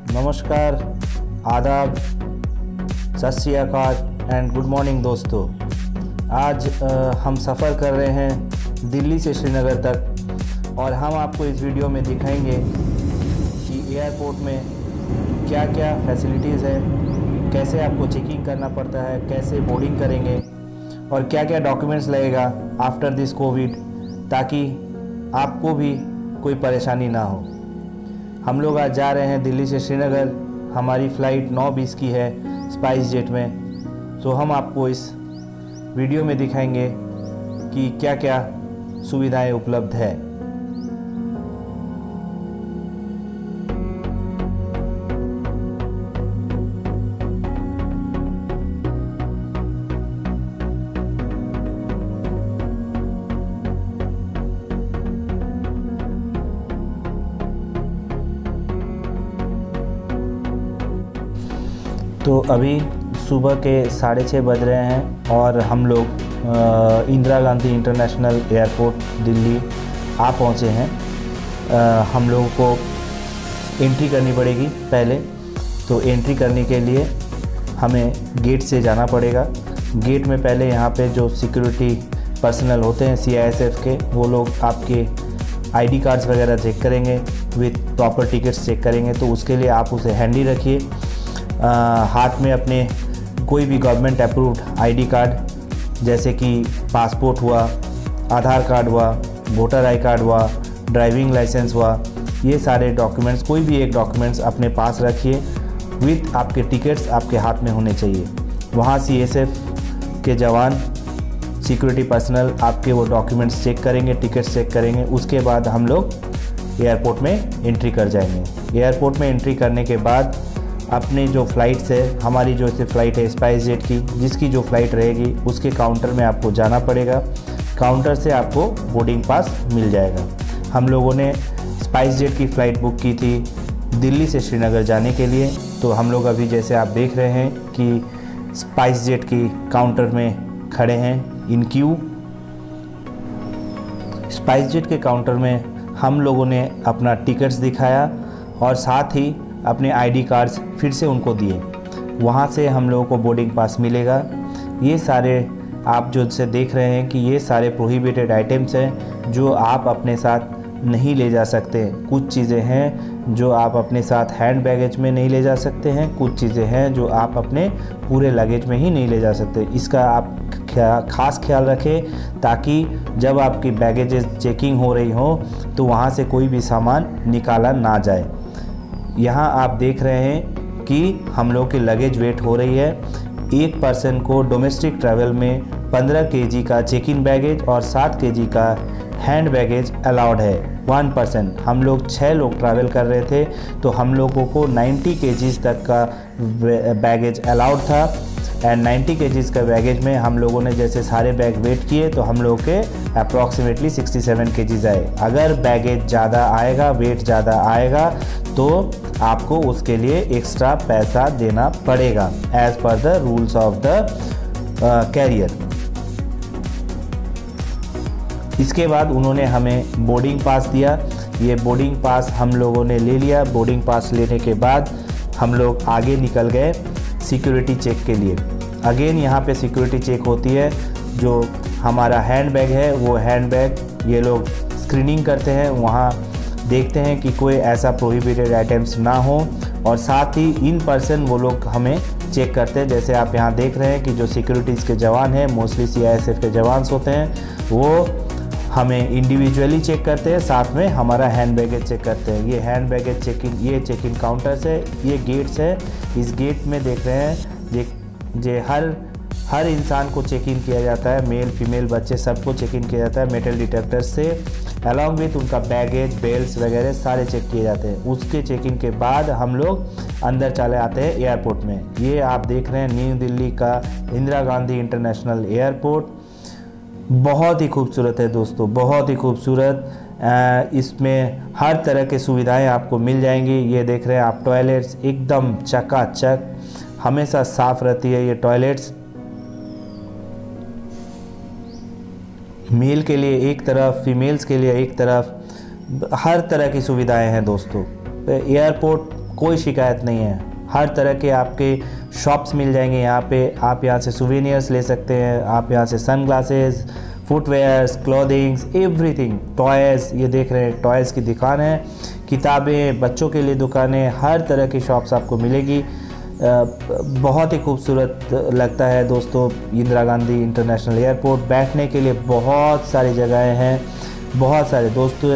नमस्कार, आदाब, सत श्री अकाल एंड गुड मॉर्निंग दोस्तों। आज हम सफ़र कर रहे हैं दिल्ली से श्रीनगर तक और हम आपको इस वीडियो में दिखाएंगे कि एयरपोर्ट में क्या क्या फैसिलिटीज़ है, कैसे आपको चेकिंग करना पड़ता है, कैसे बोर्डिंग करेंगे और क्या क्या डॉक्यूमेंट्स लगेगा आफ्टर दिस कोविड, ताकि आपको भी कोई परेशानी ना हो। हम लोग आज जा रहे हैं दिल्ली से श्रीनगर। हमारी फ़्लाइट 9:20 की है स्पाइस जेट में। तो हम आपको इस वीडियो में दिखाएंगे कि क्या क्या सुविधाएं उपलब्ध है। तो अभी सुबह के 6:30 बज रहे हैं और हम लोग इंदिरा गांधी इंटरनेशनल एयरपोर्ट दिल्ली आ पहुँचे हैं। हम लोगों को एंट्री करनी पड़ेगी पहले। तो एंट्री करने के लिए हमें गेट से जाना पड़ेगा। गेट में पहले यहाँ पे जो सिक्योरिटी पर्सनल होते हैं CISF के, वो लोग आपके ID कार्ड्स वगैरह चेक करेंगे, विथ प्रॉपर टिकट्स चेक करेंगे। तो उसके लिए आप उसे हैंडी रखिए। हाथ में अपने कोई भी गवर्नमेंट अप्रूव्ड ID कार्ड, जैसे कि पासपोर्ट हुआ, आधार कार्ड हुआ, वोटर आई कार्ड हुआ, ड्राइविंग लाइसेंस हुआ, ये सारे डॉक्यूमेंट्स, कोई भी एक डॉक्यूमेंट्स अपने पास रखिए। विथ आपके टिकट्स आपके हाथ में होने चाहिए। वहाँ CSF के जवान, सिक्योरिटी पर्सनल आपके वो डॉक्यूमेंट्स चेक करेंगे, टिकट्स चेक करेंगे। उसके बाद हम लोग एयरपोर्ट में एंट्री कर जाएंगे। एयरपोर्ट में एंट्री करने के बाद अपने जो फ़्लाइट्स है, हमारी जो से फ़्लाइट है स्पाइस जेट की, जिसकी जो फ़्लाइट रहेगी उसके काउंटर में आपको जाना पड़ेगा। काउंटर से आपको बोर्डिंग पास मिल जाएगा। हम लोगों ने स्पाइस जेट की फ़्लाइट बुक की थी दिल्ली से श्रीनगर जाने के लिए। तो हम लोग अभी जैसे आप देख रहे हैं कि स्पाइस जेट की काउंटर में खड़े हैं इन क्यू। स्पाइस जेट के काउंटर में हम लोगों ने अपना टिकट्स दिखाया और साथ ही अपने ID कार्ड्स फिर से उनको दिए। वहाँ से हम लोगों को बोर्डिंग पास मिलेगा। ये सारे आप जो से देख रहे हैं कि ये सारे प्रोहिबिटेड आइटम्स हैं जो आप अपने साथ नहीं ले जा सकते। कुछ चीज़ें हैं जो आप अपने साथ हैंड बैगेज में नहीं ले जा सकते हैं, कुछ चीज़ें हैं जो आप अपने पूरे लगेज में ही नहीं ले जा सकते। इसका आप खास ख्याल रखें ताकि जब आपकी बैगेज चेकिंग हो रही हो तो वहाँ से कोई भी सामान निकाला ना जाए। यहाँ आप देख रहे हैं कि हम लोग की लगेज वेट हो रही है। एक पर्सन को डोमेस्टिक ट्रैवल में 15 kg का चेक इन बैगेज और 7 kg का हैंड बैगेज अलाउड है। 1 पर्सन, हम लोग 6 लोग ट्रैवल कर रहे थे तो हम लोगों को 90 kg तक का बैगेज अलाउड था। एंड 90 kg का बैगेज में हम लोगों ने जैसे सारे बैग वेट किए तो हम लोग के अप्रॉक्सीमेटली 67 kg आए। अगर बैगेज ज़्यादा आएगा, वेट ज़्यादा आएगा तो आपको उसके लिए एक्स्ट्रा पैसा देना पड़ेगा as per the rules of the carrier. इसके बाद उन्होंने हमें बोर्डिंग पास दिया। ये बोर्डिंग पास हम लोगों ने ले लिया। बोर्डिंग पास लेने के बाद हम लोग आगे निकल गए सिक्योरिटी चेक के लिए। अगेन यहाँ पे सिक्योरिटी चेक होती है। जो हमारा हैंड बैग है वो हैंड बैग ये लोग स्क्रीनिंग करते हैं, वहाँ देखते हैं कि कोई ऐसा प्रोहिबिटेड आइटम्स ना हो और साथ ही इन पर्सन वो लोग हमें चेक करते हैं। जैसे आप यहाँ देख रहे हैं कि जो सिक्योरिटीज़ के जवान हैं, मोस्टली CISF के जवान होते हैं, वो हमें इंडिविजुअली चेक करते हैं, साथ में हमारा हैंड बैगेज चेक करते हैं। ये हैंड बैगेज चेक इन, ये चेक इन काउंटर्स है, ये गेट्स है। इस गेट में देख रहे हैं ये हर इंसान को चेक इन किया जाता है, मेल फीमेल बच्चे सबको चेक इन किया जाता है मेटल डिटेक्टर से। अलॉन्ग विथ उनका बैगेज, बेल्ट्स वगैरह सारे चेक किए जाते हैं। उसके चेकिंग के बाद हम लोग अंदर चले आते हैं एयरपोर्ट में। ये आप देख रहे हैं न्यू दिल्ली का इंदिरा गांधी इंटरनेशनल एयरपोर्ट। बहुत ही खूबसूरत है दोस्तों, बहुत ही खूबसूरत। इसमें हर तरह की सुविधाएं आपको मिल जाएंगी। ये देख रहे हैं आप, टॉयलेट्स एकदम चकाचक, हमेशा साफ़ रहती है ये टॉयलेट्स। मेल के लिए एक तरफ, फीमेल्स के लिए एक तरफ, हर तरह की सुविधाएं हैं दोस्तों। एयरपोर्ट कोई शिकायत नहीं है। हर तरह के आपके शॉप्स मिल जाएंगे यहाँ पे। आप यहाँ से सुवेनियर्स ले सकते हैं, आप यहाँ से sunglasses, footwears, clothings, everything, toys, ये देख रहे हैं टॉयज़ की दुकान है, किताबें, बच्चों के लिए दुकानें, हर तरह की शॉप्स आपको मिलेगी। बहुत ही खूबसूरत लगता है दोस्तों इंदिरा गांधी इंटरनेशनल एयरपोर्ट। बैठने के लिए बहुत सारी जगहें हैं, बहुत सारे दोस्तों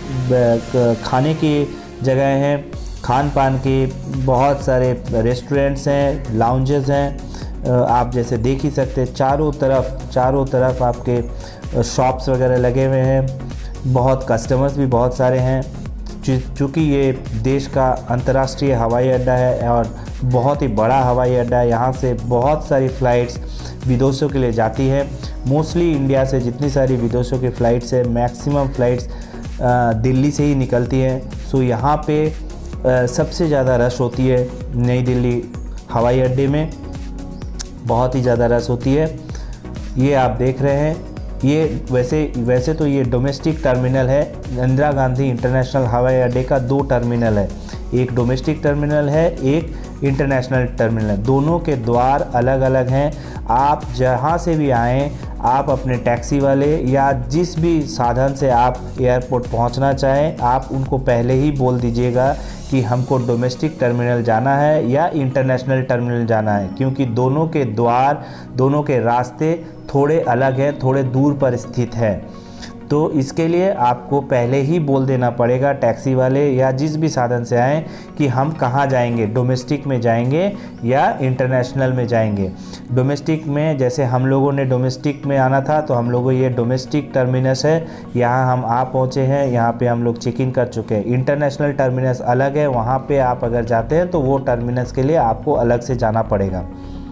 खाने की जगहें हैं, खान पान की बहुत सारे रेस्टोरेंट्स हैं, लाउंजेस हैं। आप जैसे देख ही सकते हैं चारों तरफ आपके शॉप्स वगैरह लगे हुए हैं। बहुत कस्टमर्स भी बहुत सारे हैं, चूँकि ये देश का अंतर्राष्ट्रीय हवाई अड्डा है और बहुत ही बड़ा हवाई अड्डा है। यहाँ से बहुत सारी फ़्लाइट्स विदेशों के लिए जाती है। मोस्टली इंडिया से जितनी सारी विदेशों की फ़्लाइट्स है, मैक्सिमम फ़्लाइट्स दिल्ली से ही निकलती हैं। सो यहाँ पे सबसे ज़्यादा रश होती है नई दिल्ली हवाई अड्डे में, बहुत ही ज़्यादा रश होती है। ये आप देख रहे हैं, ये वैसे तो ये डोमेस्टिक टर्मिनल है। इंदिरा गांधी इंटरनेशनल हवाई अड्डे का 2 टर्मिनल है, एक डोमेस्टिक टर्मिनल है, एक इंटरनेशनल टर्मिनल है। दोनों के द्वार अलग अलग हैं। आप जहाँ से भी आएँ, आप अपने टैक्सी वाले या जिस भी साधन से आप एयरपोर्ट पहुँचना चाहें, आप उनको पहले ही बोल दीजिएगा कि हमको डोमेस्टिक टर्मिनल जाना है या इंटरनेशनल टर्मिनल जाना है, क्योंकि दोनों के द्वार, दोनों के रास्ते थोड़े अलग हैं, थोड़े दूर पर स्थित है। तो इसके लिए आपको पहले ही बोल देना पड़ेगा टैक्सी वाले या जिस भी साधन से आएँ कि हम कहाँ जाएंगे, डोमेस्टिक में जाएंगे या इंटरनेशनल में जाएंगे। डोमेस्टिक में जैसे हम लोगों ने डोमेस्टिक में आना था, तो हम लोगों ये डोमेस्टिक टर्मिनस है, यहाँ हम आ पहुँचे हैं, यहाँ पे हम लोग चेक इन कर चुके हैं। इंटरनेशनल टर्मिनस अलग है, वहाँ पे आप अगर जाते हैं तो वो टर्मिनस के लिए आपको अलग से जाना पड़ेगा।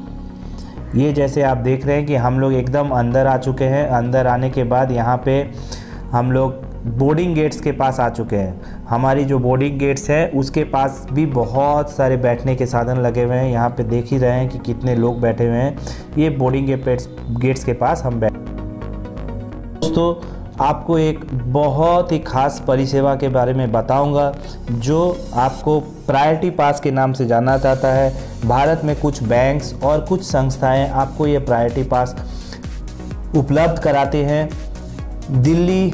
ये जैसे आप देख रहे हैं कि हम लोग एकदम अंदर आ चुके हैं। अंदर आने के बाद यहाँ पे हम लोग बोर्डिंग गेट्स के पास आ चुके हैं। हमारी जो बोर्डिंग गेट्स है उसके पास भी बहुत सारे बैठने के साधन लगे हुए हैं। यहाँ पे देख ही रहे हैं कि कितने लोग बैठे हुए हैं। ये बोर्डिंग गेट्स के पास हम बैठे। दोस्तों आपको एक बहुत ही खास परिसेवा के बारे में बताऊंगा जो आपको प्रायोरिटी पास के नाम से जाना जाता है। भारत में कुछ बैंक्स और कुछ संस्थाएं आपको ये प्रायोरिटी पास उपलब्ध कराते हैं। दिल्ली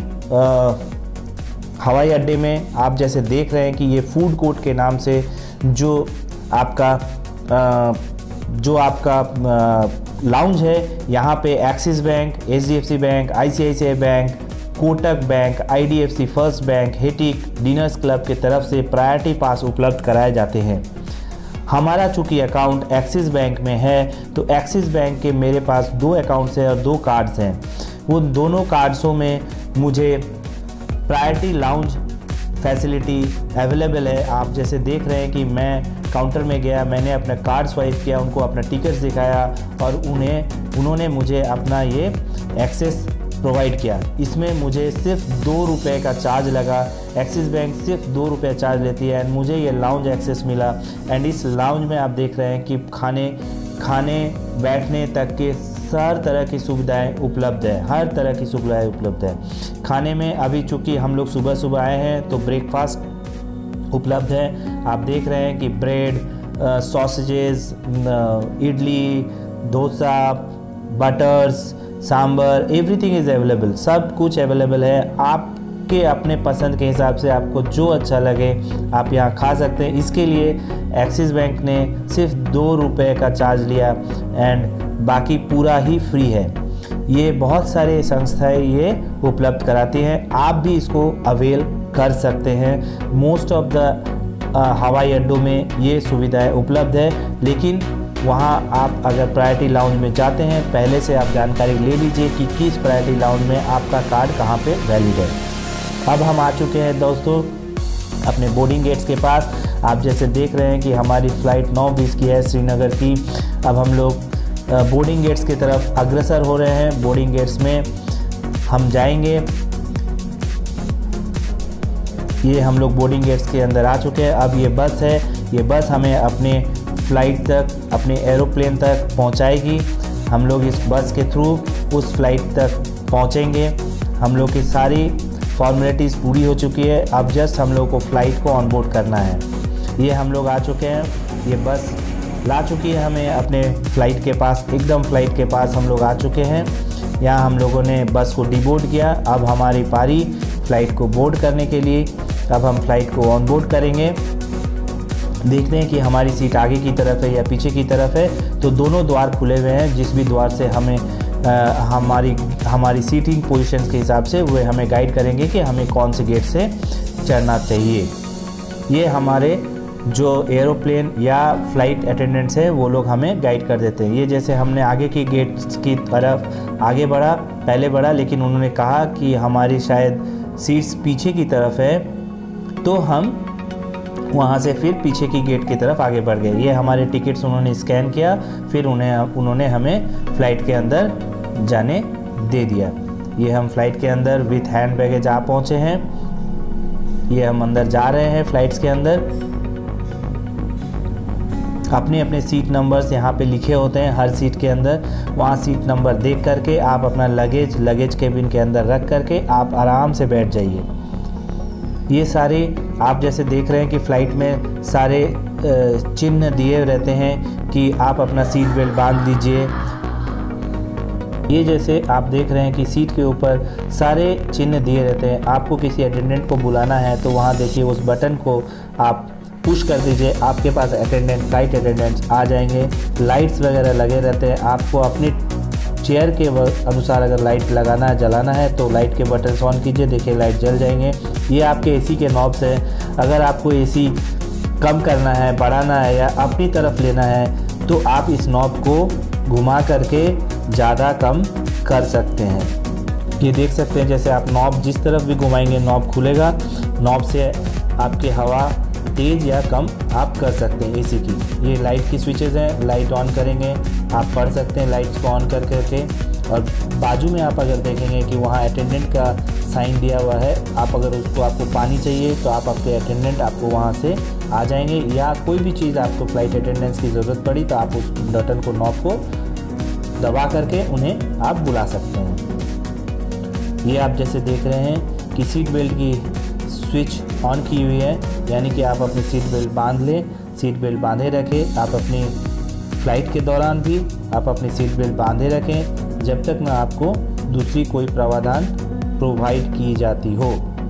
हवाई अड्डे में आप जैसे देख रहे हैं कि ये फूड कोर्ट के नाम से जो आपका लाउंज है, यहाँ पे Axis bank, HDFC bank, ICICI bank, Kotak bank, IDFC first bank, हेटिक, डिनर्स क्लब के तरफ से प्रायोरिटी पास उपलब्ध कराए जाते हैं। हमारा चूँकि अकाउंट एक्सिस बैंक में है, तो एक्सिस बैंक के मेरे पास 2 अकाउंट्स हैं और 2 कार्ड्स हैं। वो दोनों कार्ड्सों में मुझे प्रायोरिटी लाउंज फैसिलिटी अवेलेबल है। आप जैसे देख रहे हैं कि मैं काउंटर में गया, मैंने अपना कार्ड स्वाइप किया, उनको अपना टिकट्स दिखाया और उन्होंने मुझे अपना ये एक्सेस प्रोवाइड किया। इसमें मुझे सिर्फ 2 रुपये का चार्ज लगा। एक्सिस बैंक सिर्फ 2 रुपये चार्ज लेती है एंड मुझे ये लाउंज एक्सेस मिला। एंड इस लाउंज में आप देख रहे हैं कि खाने बैठने तक के हर तरह की सुविधाएं उपलब्ध है, हर तरह की सुविधाएं उपलब्ध है। खाने में अभी चूँकि हम लोग सुबह आए हैं तो ब्रेकफास्ट उपलब्ध है। आप देख रहे हैं कि bread, sausages, idli, dosa, butters, sambar, everything is available. सब कुछ अवेलेबल है। आपके अपने पसंद के हिसाब से आपको जो अच्छा लगे आप यहाँ खा सकते हैं। इसके लिए एक्सिस बैंक ने सिर्फ 2 रुपये का चार्ज लिया एंड बाकी पूरा ही फ्री है। ये बहुत सारे संस्थाएं ये उपलब्ध कराती हैं, आप भी इसको अवेल कर सकते हैं। मोस्ट ऑफ द हवाई अड्डों में ये सुविधाएं उपलब्ध है, लेकिन वहाँ आप अगर प्रायोरिटी लाउंज में जाते हैं पहले से आप जानकारी ले लीजिए कि किस प्रायोरिटी लाउंज में आपका कार्ड कहाँ पे वैलिड है। अब हम आ चुके हैं दोस्तों अपने बोर्डिंग गेट्स के पास। आप जैसे देख रहे हैं कि हमारी फ़्लाइट 9:20 की है श्रीनगर की। अब हम लोग बोर्डिंग गेट्स की तरफ अग्रसर हो रहे हैं। बोर्डिंग गेट्स में हम जाएंगे। ये हम लोग बोर्डिंग गेट्स के अंदर आ चुके हैं। अब ये बस है, ये बस हमें अपने फ़्लाइट तक, अपने एरोप्लेन तक पहुंचाएगी। हम लोग इस बस के थ्रू उस फ्लाइट तक पहुंचेंगे। हम लोग की सारी फॉर्मेलिटीज़ पूरी हो चुकी है। अब जस्ट हम लोग को फ़्लाइट को ऑन बोर्ड करना है। ये हम लोग आ चुके हैं, ये बस ला चुकी है हमें अपने फ़्लाइट के पास, एकदम फ़्लाइट के पास हम लोग आ चुके हैं। यहाँ हम लोगों ने बस को डिबोर्ड किया। अब हमारी पारी फ़्लाइट को बोर्ड करने के लिए। अब हम फ़्लाइट को ऑन बोर्ड करेंगे। देखते हैं कि हमारी सीट आगे की तरफ है या पीछे की तरफ है। तो दोनों द्वार खुले हुए हैं, जिस भी द्वार से हमें हमारी सीटिंग पोजीशन के हिसाब से वो हमें गाइड करेंगे कि हमें कौन से गेट से चढ़ना चाहिए। ये हमारे जो एरोप्लेन या फ़्लाइट अटेंडेंट्स है वो लोग हमें गाइड कर देते हैं। ये जैसे हमने आगे की गेट की तरफ आगे पहले बढ़ा, लेकिन उन्होंने कहा कि हमारी शायद सीट्स पीछे की तरफ है, तो हम वहाँ से फिर पीछे की गेट की तरफ आगे बढ़ गए। ये हमारे टिकट्स उन्होंने स्कैन किया, फिर उन्होंने हमें फ़्लाइट के अंदर जाने दे दिया। ये हम फ़्लाइट के अंदर विथ हैंड बैगेज आ पहुँचे हैं। ये हम अंदर जा रहे हैं फ़्लाइट्स के अंदर। अपने अपने सीट नंबर्स यहाँ पे लिखे होते हैं हर सीट के अंदर। वहाँ सीट नंबर देख करके आप अपना लगेज केबिन के अंदर रख करके आप आराम से बैठ जाइए। ये सारे आप जैसे देख रहे हैं कि फ़्लाइट में सारे चिन्ह दिए रहते हैं कि आप अपना सीट बेल्ट बांध लीजिए। ये जैसे आप देख रहे हैं कि सीट के ऊपर सारे चिन्ह दिए रहते हैं। आपको किसी अटेंडेंट को बुलाना है तो वहाँ देखिए उस बटन को आप पुश कर दीजिए, आपके पास फ़्लाइट अटेंडेंट्स आ जाएंगे। लाइट्स वगैरह लगे रहते हैं। आपको अपनी चेयर के अनुसार अगर लाइट लगाना है, जलाना है तो लाइट के बटन ऑन कीजिए, देखिए लाइट जल जाएंगे। ये आपके एसी के नॉब्स हैं। अगर आपको एसी कम करना है, बढ़ाना है या अपनी तरफ लेना है तो आप इस नॉब को घुमा करके ज़्यादा कम कर सकते हैं। ये देख सकते हैं जैसे आप नॉब जिस तरफ भी घुमाएंगे नॉब खुलेगा। नॉब से आपकी हवा तेज़ या कम आप कर सकते हैं एसी की। ये लाइट की स्विचेस हैं, लाइट ऑन करेंगे आप पढ़ सकते हैं लाइट्स को ऑन कर करके। और बाजू में आप अगर देखेंगे कि वहाँ अटेंडेंट का साइन दिया हुआ है, आप अगर उसको आपको पानी चाहिए तो आप आपके अटेंडेंट आपको वहाँ से आ जाएंगे, या कोई भी चीज़ आपको फ़्लाइट अटेंडेंट्स की ज़रूरत पड़ी तो आप उस बटन को नॉब को दबा करके उन्हें आप बुला सकते हैं। ये आप जैसे देख रहे हैं कि सीट बेल्ट की स्विच ऑन की हुई है, यानी कि आप अपनी सीट बेल्ट बांध लें। सीट बेल्ट बांधे रखें। आप अपनी फ़्लाइट के दौरान भी आप अपनी सीट बेल्ट बांधे रखें जब तक ना आपको दूसरी कोई प्रावधान प्रोवाइड की जाती हो।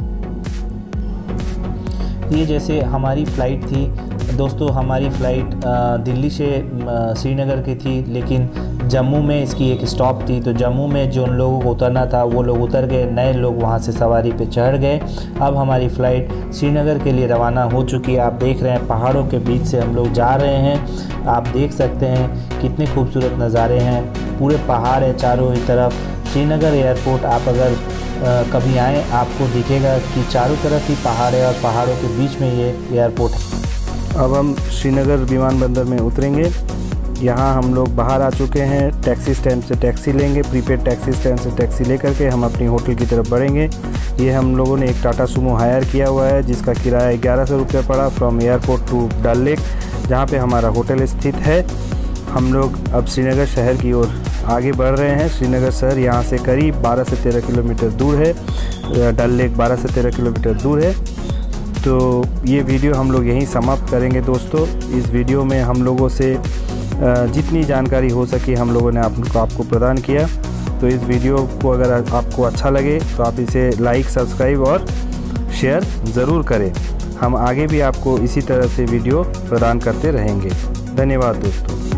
ये जैसे हमारी फ़्लाइट थी दोस्तों, हमारी फ़्लाइट दिल्ली से श्रीनगर की थी, लेकिन जम्मू में इसकी एक स्टॉप थी। तो जम्मू में जो लोगों को उतरना था वो लोग उतर गए, नए लोग वहाँ से सवारी पे चढ़ गए। अब हमारी फ़्लाइट श्रीनगर के लिए रवाना हो चुकी है। आप देख रहे हैं पहाड़ों के बीच से हम लोग जा रहे हैं। आप देख सकते हैं कितने खूबसूरत नज़ारे हैं, पूरे पहाड़ है चारों ही तरफ। श्रीनगर एयरपोर्ट आप अगर कभी आएँ आपको दिखेगा कि चारों तरफ ही पहाड़ है और पहाड़ों के बीच में ये एयरपोर्ट है। अब हम श्रीनगर विमानबंदर में उतरेंगे। यहाँ हम लोग बाहर आ चुके हैं। टैक्सी स्टैंड से टैक्सी लेंगे, प्रीपेड टैक्सी स्टैंड से टैक्सी लेकर के हम अपनी होटल की तरफ बढ़ेंगे। ये हम लोगों ने एक टाटा सुमो हायर किया हुआ है जिसका किराया 1100 रुपये पड़ा from airport to Dal lake, जहाँ पे हमारा होटल स्थित है। हम लोग अब श्रीनगर शहर की ओर आगे बढ़ रहे हैं। श्रीनगर शहर यहाँ से करीब 12 से 13 किलोमीटर दूर है। डल लेक 12 से 13 किलोमीटर दूर है। तो ये वीडियो हम लोग यहीं समाप्त करेंगे दोस्तों। इस वीडियो में हम लोगों से जितनी जानकारी हो सकी हम लोगों ने आपको प्रदान किया। तो इस वीडियो को अगर आपको अच्छा लगे तो आप इसे लाइक, सब्सक्राइब और शेयर ज़रूर करें। हम आगे भी आपको इसी तरह से वीडियो प्रदान करते रहेंगे। धन्यवाद दोस्तों।